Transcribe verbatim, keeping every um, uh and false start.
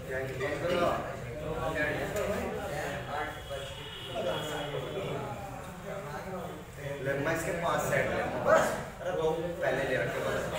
मैं इसके पांच सेट ले बस, अरे वो पहले ले रखे बस।